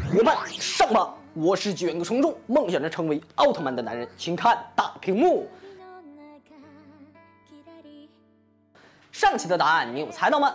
伙伴上吧！我是9个冲动，梦想着成为奥特曼的男人，请看大屏幕。上期的答案你有猜到吗？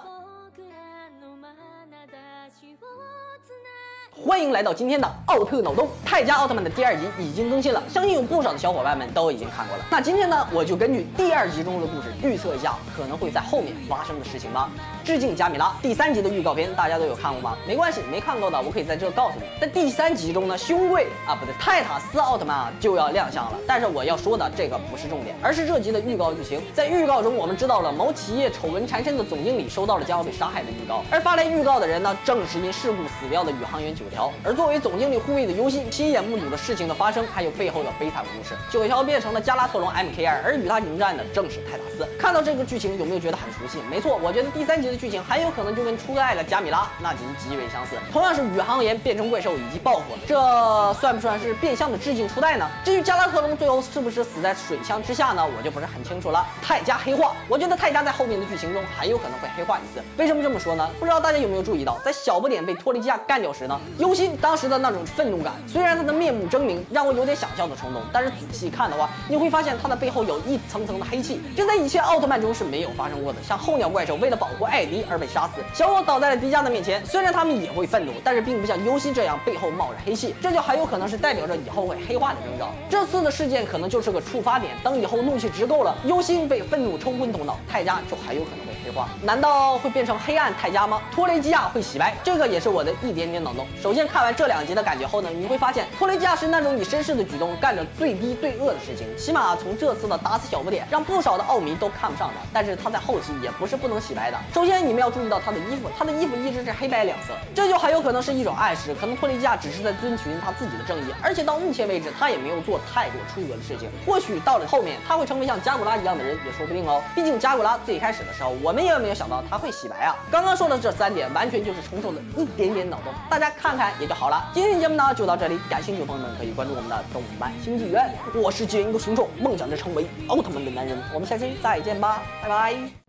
欢迎来到今天的奥特脑洞。泰迦奥特曼的第2集已经更新了，相信有不少的小伙伴们都已经看过了。那今天呢，我就根据第2集中的故事预测一下可能会在后面发生的事情吧。致敬加米拉第3集的预告片，大家都有看过吗？没关系，没看过的我可以在这告诉你，在第3集中呢，凶贵泰塔斯奥特曼就要亮相了。但是我要说的这个不是重点，而是这集的预告剧情。在预告中，我们知道了某企业丑闻缠身的总经理收到了将要被杀害的预告，而发来预告的人呢，正是因事故死掉的宇航员9条。而作为总经理护卫的尤西，亲眼目睹的事情的发生，还有背后的悲惨故事。9条变成了加拉特隆 MKR， 而与他迎战的正是泰塔斯。看到这个剧情，有没有觉得很熟悉？没错，我觉得第3集的剧情很有可能就跟初代的加米拉那集极为相似，同样是宇航员变成怪兽以及报复，这算不算是变相的致敬初代呢？至于加拉特隆最后是不是死在水枪之下呢？我就不是很清楚了。泰迦黑化，我觉得泰迦在后面的剧情中很有可能会黑化一次。为什么这么说呢？不知道大家有没有注意到，在小不点被托雷基亚干掉时呢，尤西当时的那种愤怒感，虽然他的面目狰狞，让我有点想笑的冲动，但是仔细看的话，你会发现他的背后有一层层的黑气，这在以前奥特曼中是没有发生过的。像候鸟怪兽为了保护艾迪而被杀死，小我倒在了迪迦的面前，虽然他们也会愤怒，但是并不像尤西这样背后冒着黑气，这就很有可能是代表着以后会黑化的征兆。这次的事件可能就是个触发点，等以后怒气值够了，尤西被愤怒冲昏头脑，泰迦就很有可能会黑化。难道会变成黑暗泰迦吗？托雷基亚会洗白，这个也是我的一点点脑洞。首先看完这2集的感觉后呢，你会发现托雷基亚是那种以绅士的举动干着最低最恶的事情，起码从这次的打死小不点，让不少的奥迷都看不上他。但是他在后期也不是不能洗白的。首先你们要注意到他的衣服，他的衣服一直是黑白两色，这就很有可能是一种暗示，可能托雷基亚只是在遵循他自己的正义，而且到目前为止他也没有做太多出格的事情。或许到了后面他会成为像加古拉一样的人也说不定哦。毕竟加古拉最开始的时候，我们也没有想到他会洗白啊。刚刚说的这3点完全就是重重的一点点脑洞，大家看看也就好了。今天节目呢就到这里，感兴趣的朋友们可以关注我们的动漫星纪元。我是9个听众，梦想着成为奥特曼的男人。我们下期再见吧，拜拜。